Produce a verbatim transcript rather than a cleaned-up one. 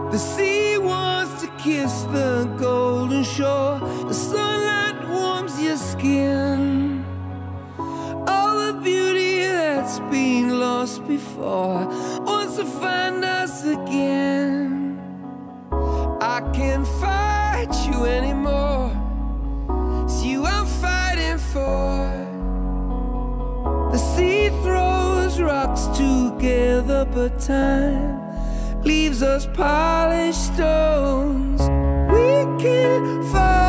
The sea wants to kiss the golden shore. The sunlight warms your skin. All the beauty that's been lost before wants to find us again. I can't fight you anymore. It's you I'm fighting for. The sea throws rocks together, but time leaves us polished stones. We can't fight